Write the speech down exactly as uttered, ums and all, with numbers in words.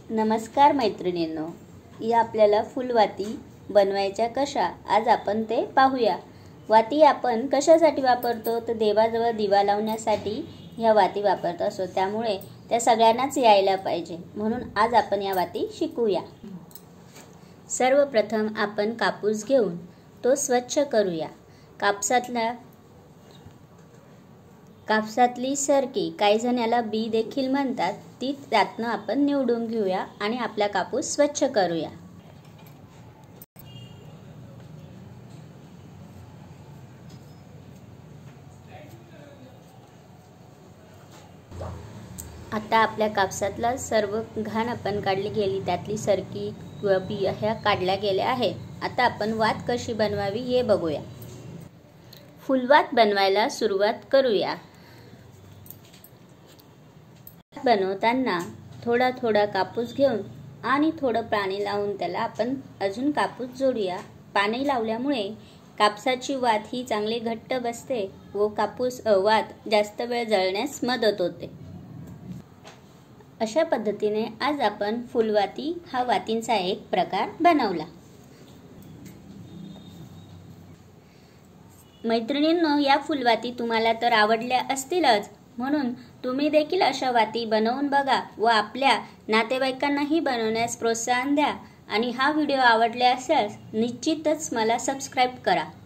नमस्कार मैत्रिणींनो, या आपल्याला फुलवाती बनवायच्या कशा आज आपण ते पाहूया। वाती आपण कशासाठी वापरतो तर देवाजवळ दिवा लावण्यासाठी ह्या वाती वापरत असतो, त्यामुळे त्या सगळ्यांनाच यायला पाहिजे म्हणून आज आपण या वाती शिकूया। सर्वप्रथम आपण कापूस घेऊन तो स्वच्छ करूया। कापसातला कापसातली सरकी, काही जण याला बी देखील म्हणतात, ती त्यातनं आपण निवडून घेऊया आणि आपला कापूस स्वच्छ करूया। आता आपल्या कापसातला सर्व घाण आपण काढली गेली, त्यातली सरकी व बी ह्या काढल्या गेल्या आहेत। आता आपण वात कशी बनवावी हे बघूया। फुलवात बनवायला सुरुवात करूया। बनवताना थोडा थोडा कापूस घेऊन आणि थोडं पाणी लावून त्याला आपण अजून कापूस जोडूया। पाणी लावल्यामुळे कापसाची वात ही चांगली घट्ट बसते व कापूस वात जास्त वेळ जळण्यास मदत होते। अशा पद्धतीने आज आपण फुलवाती हा वातींचा एक प्रकार बनवला। मैत्रिणींनो, या फुलवाती तुम्हाला तर आवडल्या असतीलच, म्हणून तुम्ही देखील अशा वाती बनवून बघा व आपल्या नातेवाईकांनाही बनवण्यास प्रोत्साहन द्या। आणि हा व्हिडिओ आवडला असेल निश्चितच मला सबस्क्राइब करा।